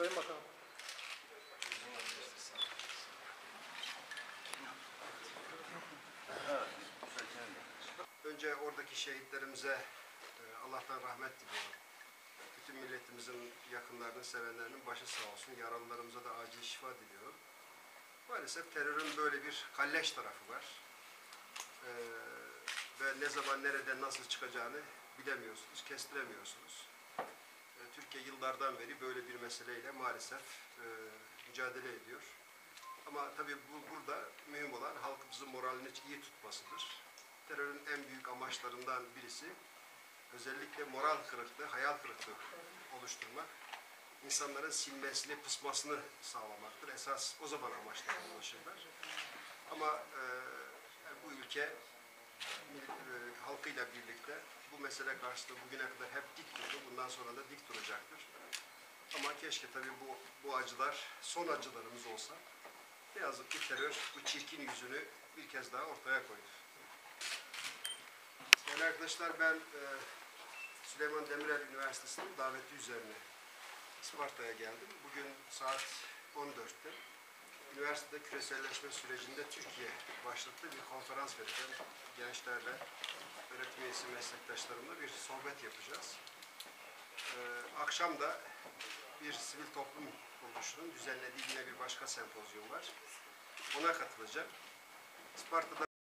Sayın Bakanım. Önce oradaki şehitlerimize Allah'tan rahmet diliyorum. Bütün milletimizin yakınlarının, sevenlerinin başı sağ olsun. Yaralılarımıza da acil şifa diliyorum. Maalesef terörün böyle bir kalleş tarafı var. Ve ne zaman, nereden, nasıl çıkacağını bilemiyorsunuz, kestiremiyorsunuz. Türkiye yıllardan beri böyle bir meseleyle maalesef mücadele ediyor. Ama tabii burada mühim olan halkımızın moralini iyi tutmasıdır. Terörün en büyük amaçlarından birisi özellikle moral kırıklığı, hayal kırıklığı oluşturmak, insanların silmesini, pısmasını sağlamaktır. Esas o zaman amaçlarına ulaşırlar. Ama bu ülke halkıyla birlikte bu mesele karşısında bugüne kadar hep dik durdu. Bundan sonra da dik duracaktır. Ama keşke tabii bu acılar son acılarımız olsa. Ne yazık ki terör bu çirkin yüzünü bir kez daha ortaya koydu. Değerli arkadaşlar, ben Süleyman Demirel Üniversitesi'nin daveti üzerine Isparta'ya geldim. Bugün saat 14'te üniversitede küreselleşme sürecinde Türkiye başlıklı bir konferans vereceğim. Gençlerle, öğretim üyesi meslektaşlarımla bir sohbet yapacağız. Akşam da bir sivil toplum kuruluşunun düzenlediği yine bir başka sempozyum var. Ona katılacağım. Isparta'da